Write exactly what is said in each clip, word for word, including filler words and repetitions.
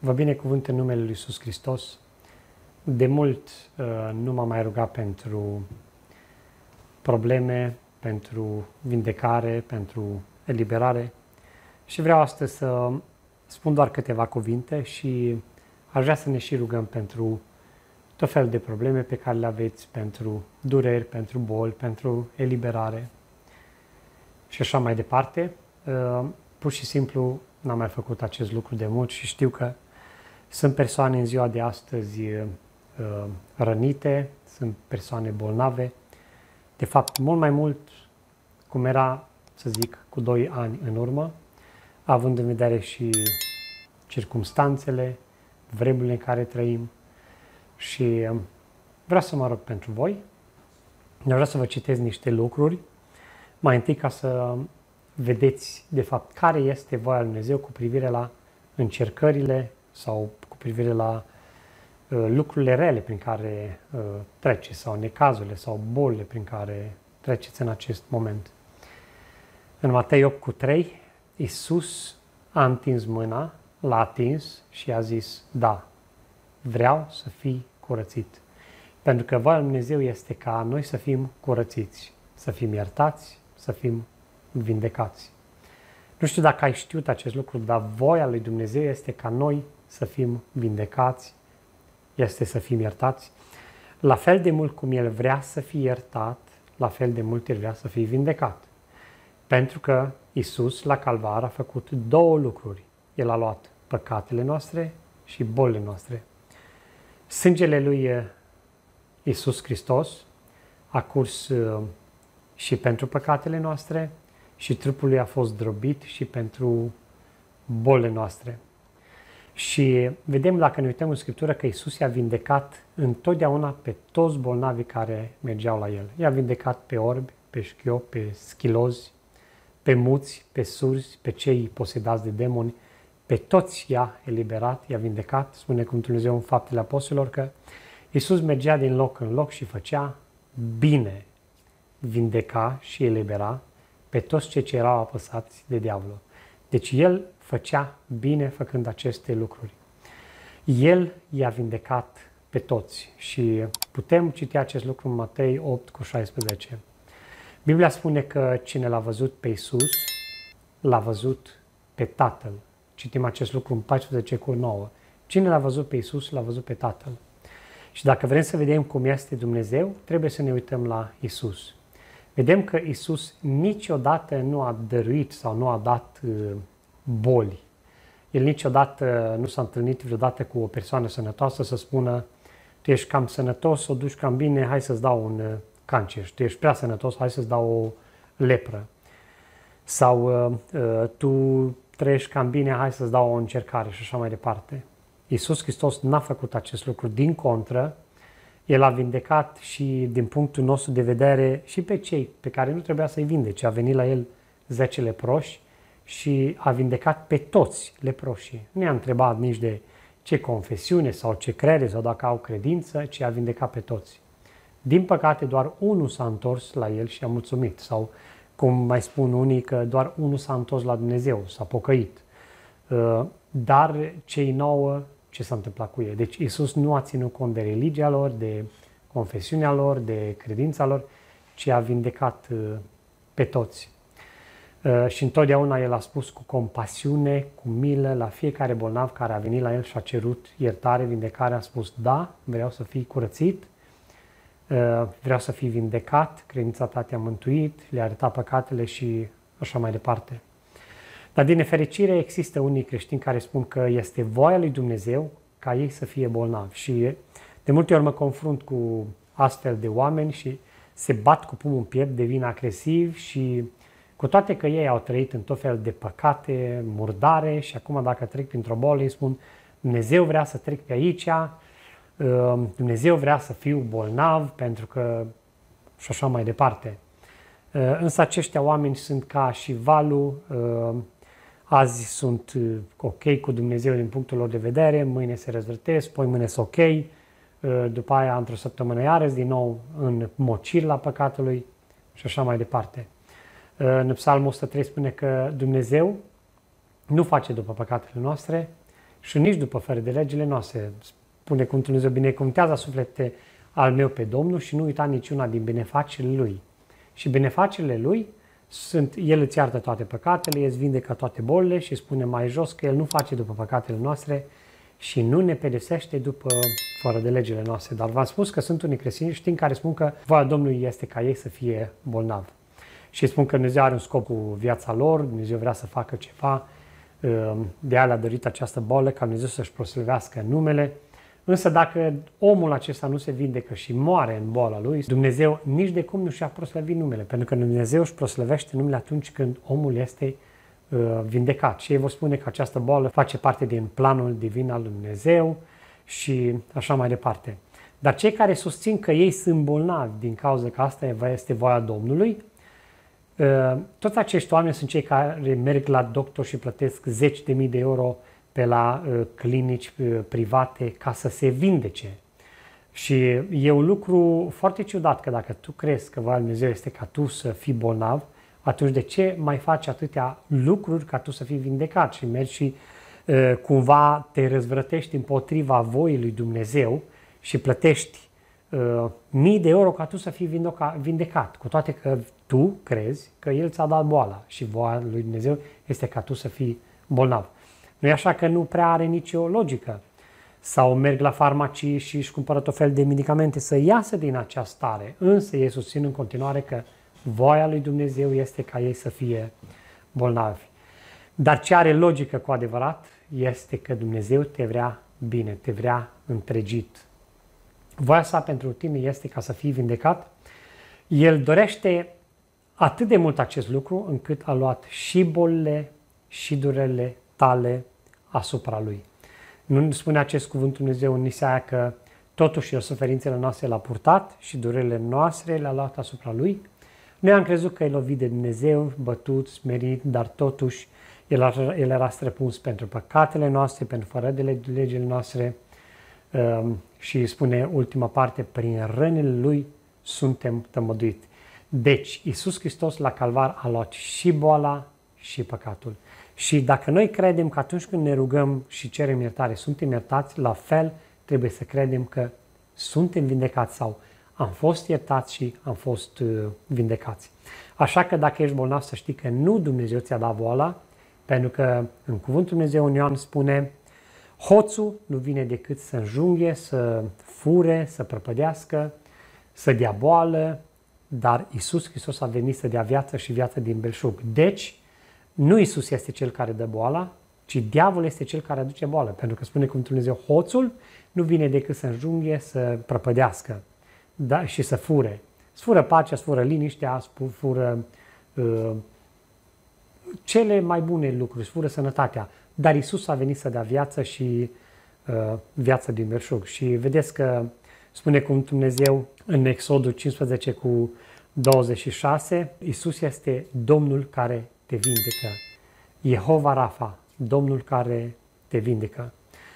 Vă binecuvânt în numele Lui Iisus Hristos. De mult uh, nu m-am mai rugat pentru probleme, pentru vindecare, pentru eliberare și vreau astăzi să spun doar câteva cuvinte și aș vrea să ne și rugăm pentru tot felul de probleme pe care le aveți, pentru dureri, pentru boli, pentru eliberare și așa mai departe. Uh, pur și simplu n-am mai făcut acest lucru de mult și știu că sunt persoane în ziua de astăzi uh, rănite, sunt persoane bolnave. De fapt, mult mai mult cum era, să zic, cu doi ani în urmă, având în vedere și circumstanțele, vremurile în care trăim. Și uh, vreau să mă rog pentru voi. Vreau să vă citesc niște lucruri, mai întâi ca să vedeți, de fapt, care este voia lui Dumnezeu cu privire la încercările sau cu privire la uh, lucrurile rele prin care uh, treceți sau necazurile sau bolile prin care treceți în acest moment. În Matei opt cu trei, Iisus a întins mâna, l-a atins și a zis, da, vreau să fii curățit. Pentru că voia lui Dumnezeu este ca noi să fim curățiți, să fim iertați, să fim vindecați. Nu știu dacă ai știut acest lucru, dar voia lui Dumnezeu este ca noi să fim vindecați, este să fim iertați. La fel de mult cum El vrea să fie iertat, la fel de mult El vrea să fie vindecat. Pentru că Iisus la Calvar a făcut două lucruri. El a luat păcatele noastre și bolile noastre. Sângele lui Iisus Hristos a curs și pentru păcatele noastre și trupul lui a fost drobit și pentru bolile noastre. Și vedem, dacă ne uităm în Scriptură, că Iisus i-a vindecat întotdeauna pe toți bolnavii care mergeau la El. I-a vindecat pe orbi, pe șchiopi, pe schilozi, pe muți, pe surzi, pe cei posedați de demoni, pe toți i-a eliberat, i-a vindecat. Spune cuvântul lui Dumnezeu în Faptele Apostolilor că Iisus mergea din loc în loc și făcea bine, vindeca și elibera pe toți cei ce erau apăsați de diavolul. Deci El făcea bine făcând aceste lucruri. El i-a vindecat pe toți și putem citi acest lucru în Matei opt cu șaisprezece. Biblia spune că cine l-a văzut pe Iisus, l-a văzut pe Tatăl. Citim acest lucru în paisprezece cu nouă. Cine l-a văzut pe Iisus, l-a văzut pe Tatăl. Și dacă vrem să vedem cum este Dumnezeu, trebuie să ne uităm la Iisus. Vedem că Iisus niciodată nu a dăruit sau nu a dat uh, boli. El niciodată nu s-a întâlnit vreodată cu o persoană sănătoasă să spună tu ești cam sănătos, o duci cam bine, hai să-ți dau un uh, cancer. Tu ești prea sănătos, hai să-ți dau o lepră. Sau uh, uh, tu trăiești cam bine, hai să-ți dau o încercare și așa mai departe. Iisus Hristos n-a făcut acest lucru, din contră, El a vindecat și din punctul nostru de vedere și pe cei pe care nu trebuia să-i vindece. A venit la El zece leproși și a vindecat pe toți leproșii. Nu i-a întrebat nici de ce confesiune sau ce crede sau dacă au credință, ci a vindecat pe toți. Din păcate, doar unul s-a întors la El și a mulțumit. Sau, cum mai spun unii, că doar unul s-a întors la Dumnezeu, s-a pocăit. Dar cei nouă, ce s-a întâmplat cu ei? Deci Iisus nu a ținut cont de religia lor, de confesiunea lor, de credința lor, ci a vindecat pe toți. Și întotdeauna El a spus cu compasiune, cu milă, la fiecare bolnav care a venit la El și a cerut iertare, vindecare, a spus, da, vreau să fii curățit, vreau să fii vindecat, credința ta te-a mântuit, le-a arătat păcatele și așa mai departe. Dar din nefericire există unii creștini care spun că este voia lui Dumnezeu ca ei să fie bolnavi. Și de multe ori mă confrunt cu astfel de oameni și se bat cu pumnul în piept, devin agresivi și cu toate că ei au trăit în tot fel de păcate, murdare și acum dacă trec printr-o boală îi spun Dumnezeu vrea să trec pe aici, Dumnezeu vrea să fiu bolnav pentru că și așa mai departe. Însă aceștia oameni sunt ca și valul, azi sunt ok cu Dumnezeu din punctul lor de vedere, mâine se răzvrătesc, poi mâine sunt ok, după aia într-o săptămână iarăși din nou în mocirla păcatului și așa mai departe. În Psalmul o sută trei spune că Dumnezeu nu face după păcatele noastre, și nici după fără de legile noastre. Spune cum Dumnezeu: binecuvântează suflete al meu pe Domnul și nu uita niciuna din benefacerile Lui. Și benefacerile Lui sunt: El îți iartă toate păcatele, El îți vindecă toate bolile și spune mai jos că El nu face după păcatele noastre și nu ne pedepsește după fără de legile noastre. Dar v-am spus că sunt unii creștini care spun că voia Domnului este ca ei să fie bolnavi. Și spun că Dumnezeu are un scop cu viața lor, Dumnezeu vrea să facă ceva, de aia le-a dorit această boală, ca Dumnezeu să-și proslăvească numele. Însă dacă omul acesta nu se vindecă și moare în boala lui, Dumnezeu nici de cum nu și-a proslăvit numele, pentru că Dumnezeu își proslăvește numele atunci când omul este uh, vindecat. Și ei vor spune că această boală face parte din planul divin al lui Dumnezeu și așa mai departe. Dar cei care susțin că ei sunt bolnavi din cauza că asta este voia Domnului, uh, toți acești oameni sunt cei care merg la doctor și plătesc zeci de mii de euro pe la uh, clinici uh, private ca să se vindece. Și e un lucru foarte ciudat că dacă tu crezi că voia lui Dumnezeu este ca tu să fii bolnav, atunci de ce mai faci atâtea lucruri ca tu să fii vindecat și mergi și uh, cumva te răzvrătești împotriva voii lui Dumnezeu și plătești uh, mii de euro ca tu să fii vindeca, vindecat, cu toate că tu crezi că El ți-a dat boala și voia lui Dumnezeu este ca tu să fii bolnav. Nu e așa că nu prea are nicio logică. Sau merg la farmacii și își cumpără tot fel de medicamente să iasă din acea stare. Însă ei susțin în continuare că voia lui Dumnezeu este ca ei să fie bolnavi. Dar ce are logică cu adevărat este că Dumnezeu te vrea bine, te vrea întregit. Voia sa pentru tine este ca să fii vindecat. El dorește atât de mult acest lucru încât a luat și bolile și durerile tale asupra Lui. Nu spune acest cuvânt Dumnezeu în Isaia că totuși El suferințele noastre le-a purtat și durerile noastre le-a luat asupra Lui? Noi am crezut că El lovit de Dumnezeu, bătut, smerit, dar totuși El, a, El era străpuns pentru păcatele noastre, pentru fără de legile noastre um, și spune ultima parte: prin rănile Lui suntem tămăduiți. Deci, Iisus Hristos la Calvar a luat și boala și păcatul. Și dacă noi credem că atunci când ne rugăm și cerem iertare, suntem iertați, la fel trebuie să credem că suntem vindecați sau am fost iertați și am fost uh, vindecați. Așa că dacă ești bolnav, să știi că nu Dumnezeu ți-a dat boala, pentru că în cuvântul Dumnezeu în Ioan spune: hoțul nu vine decât să înjunghe, să fure, să prăpădească, să dea boală, dar Iisus Hristos a venit să dea viață și viață din belșug. Deci, nu Iisus este cel care dă boala, ci diavolul este cel care aduce boală. Pentru că spune cuvântul Dumnezeu: hoțul nu vine decât să înjunghe, să prăpădească, da, și să fure. Să fură pacea, să fură liniștea, să fură uh, cele mai bune lucruri, să fură sănătatea. Dar Iisus a venit să dea viață și uh, viață din belșug. Și vedeți că spune cuvântul Dumnezeu în Exodul cincisprezece cu douăzeci și șase, Iisus este Domnul care te vindecă. Jehova Rafa, Domnul care te vindecă.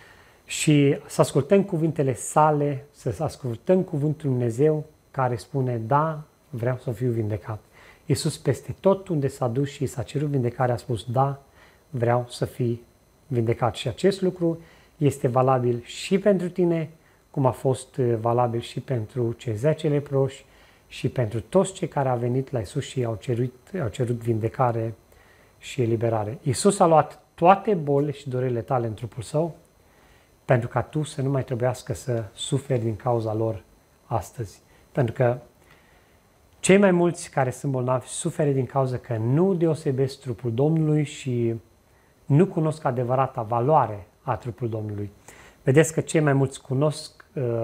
Și să ascultăm cuvintele sale, să ascultăm cuvântul Dumnezeu care spune: da, vreau să fiu vindecat. Iisus peste tot unde s-a dus și s-a cerut vindecare a spus: da, vreau să fii vindecat. Și acest lucru este valabil și pentru tine, cum a fost valabil și pentru cei zece leproși și pentru toți cei care au venit la Iisus și au cerut, au cerut vindecare și eliberare. Iisus a luat toate bolile și durerile tale în trupul Său pentru ca tu să nu mai trebuiască să suferi din cauza lor astăzi. Pentru că cei mai mulți care sunt bolnavi suferă din cauza că nu deosebesc trupul Domnului și nu cunosc adevărata valoare a trupul Domnului. Vedeți că cei mai mulți cunosc,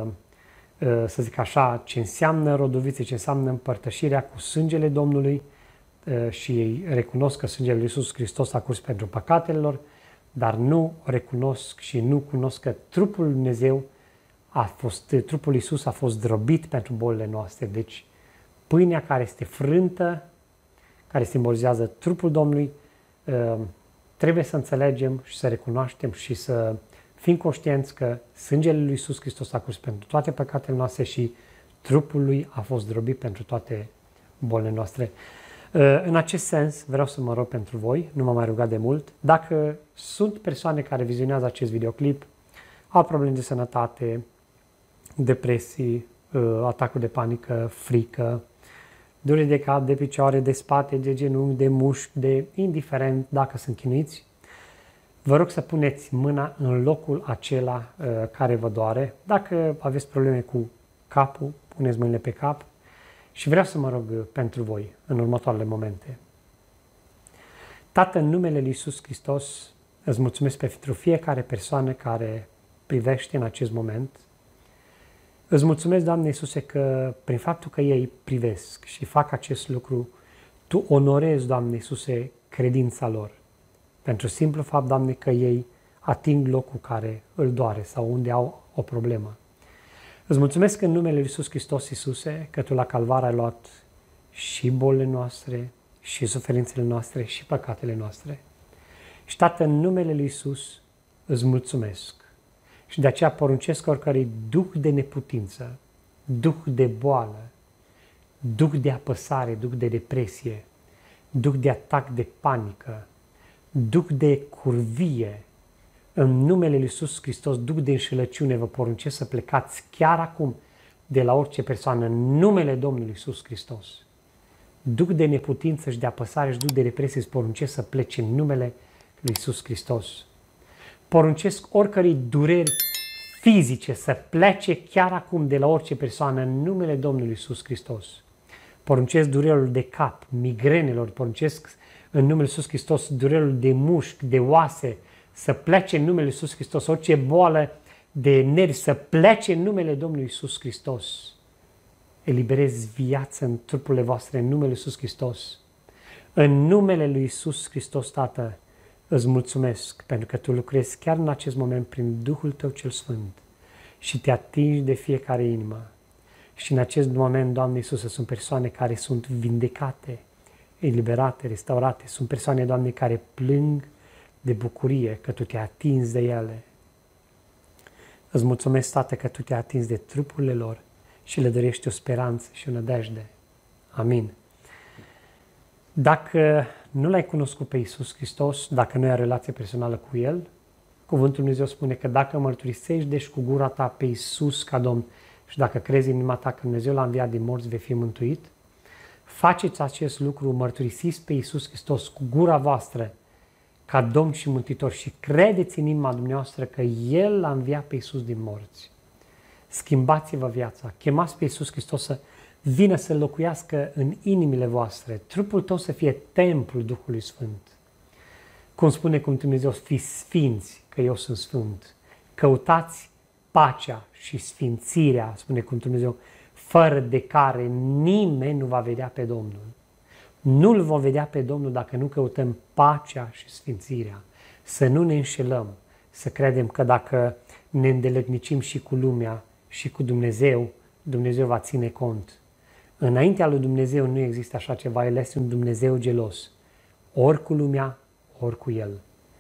să zic așa, ce înseamnă rodoviță, ce înseamnă împărtășirea cu sângele Domnului și ei recunosc că sângele lui Iisus Hristos a curs pentru păcatele lor, dar nu recunosc și nu cunosc că trupul lui Dumnezeu a fost, trupul lui Iisus a fost zdrobit pentru bolile noastre. Deci pâinea care este frântă, care simbolizează trupul Domnului, trebuie să înțelegem și să recunoaștem și să fim conștienți că sângele lui Iisus Hristos a curs pentru toate păcatele noastre și trupul lui a fost zdrobit pentru toate bolile noastre. În acest sens, vreau să mă rog pentru voi, nu m-am mai rugat de mult, dacă sunt persoane care vizionează acest videoclip, au probleme de sănătate, depresii, atacuri de panică, frică, dureri de cap, de picioare, de spate, de genunchi, de mușchi, de indiferent dacă sunt chinuiți, vă rog să puneți mâna în locul acela care vă doare. Dacă aveți probleme cu capul, puneți mâinile pe cap. Și vreau să mă rog pentru voi în următoarele momente. Tată, în numele Lui Iisus Hristos, îți mulțumesc pentru fiecare persoană care privește în acest moment. Îți mulțumesc, Doamne Iisuse, că prin faptul că ei privesc și fac acest lucru, Tu onorezi, Doamne Iisuse, credința lor. Pentru simplu fapt, Doamne, că ei ating locul care îl doare sau unde au o problemă. Îți mulțumesc în numele Lui Iisus Hristos, Iisuse, că Tu la Calvar ai luat și bolile noastre, și suferințele noastre, și păcatele noastre. Și, Tată, în numele Lui Iisus îți mulțumesc. Și de aceea poruncesc oricărui duh de neputință, duh de boală, duh de apăsare, duh de depresie, duh de atac de panică, duh de curvie, în numele Lui Iisus Hristos, duh de înșelăciune, vă poruncesc să plecați chiar acum de la orice persoană, în numele Domnului Iisus Hristos. Duh de neputință și de apăsare și duh de depresie, îți poruncesc să plece în numele Lui Iisus Hristos. Poruncesc oricărei dureri fizice să plece chiar acum de la orice persoană, în numele Domnului Iisus Hristos. Poruncesc durerilor de cap, migrenelor, poruncesc în numele Lui Iisus Hristos durerilor de mușchi, de oase, să plece în numele Iisus Hristos, orice boală de nervi să plece în numele Domnului Iisus Hristos. Eliberezi viață în trupurile voastre în numele Iisus Hristos. În numele Lui Iisus Hristos, Tată, îți mulțumesc pentru că Tu lucrezi chiar în acest moment prin Duhul Tău cel Sfânt și te atingi de fiecare inimă. Și în acest moment, Doamne Iisuse, sunt persoane care sunt vindecate, eliberate, restaurate. Sunt persoane, Doamne, care plâng de bucurie că Tu te-ai atins de ele. Îți mulțumesc, Tată, că Tu te-ai atins de trupurile lor și le dorești o speranță și o nădejde. Amin. Dacă nu L-ai cunoscut pe Iisus Hristos, dacă nu ai o relație personală cu El, Cuvântul Lui Dumnezeu spune că dacă mărturisești deci cu gura ta pe Iisus ca Domn și dacă crezi în inima ta că Dumnezeu L-a înviat din morți, vei fi mântuit, faceți acest lucru, mărturisiți pe Iisus Hristos cu gura voastră ca Domn și Mântuitor și credeți în inima dumneavoastră că El L-a înviat pe Iisus din morți. Schimbați-vă viața, chemați pe Iisus Hristos să vină să locuiască în inimile voastre, trupul tău să fie templul Duhului Sfânt. Cum spune cum Dumnezeu, fiți sfinți, că eu sunt sfânt. Căutați pacea și sfințirea, spune cum Dumnezeu, fără de care nimeni nu va vedea pe Domnul. Nu-L vom vedea pe Domnul dacă nu căutăm pacea și sfințirea. Să nu ne înșelăm, să credem că dacă ne îndeletnicim și cu lumea și cu Dumnezeu, Dumnezeu va ține cont. Înaintea lui Dumnezeu nu există așa ceva, El este un Dumnezeu gelos. Ori cu lumea, ori cu El.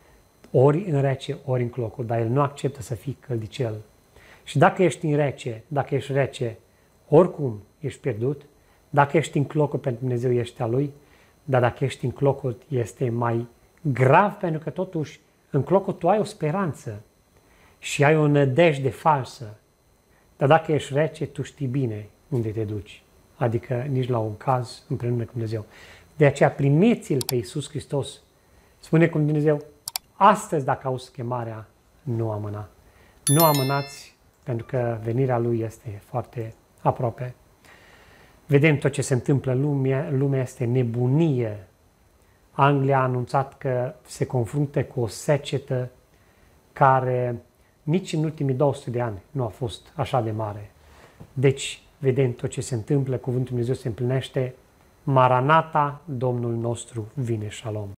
Ori în rece, ori în clocul, dar El nu acceptă să fii căldicel. Și dacă ești în rece, dacă ești rece, oricum ești pierdut. Dacă ești în clocul, pentru Dumnezeu ești a Lui, dar dacă ești în clocul, este mai grav, pentru că totuși în clocul tu ai o speranță și ai o nădejde falsă. Dar dacă ești rece, tu știi bine unde te duci. Adică nici la un caz împreună cu Dumnezeu. De aceea primiți-L pe Iisus Hristos. Spune cum Dumnezeu, astăzi dacă auzi chemarea, nu amâna. Nu amânați, pentru că venirea Lui este foarte aproape. Vedem tot ce se întâmplă în lume, lumea este nebunie. Anglia a anunțat că se confruntă cu o secetă care nici în ultimii două sute de ani nu a fost așa de mare. Deci, vedem tot ce se întâmplă, Cuvântul Lui Dumnezeu se împlinește. Maranata, Domnul nostru vine, Shalom.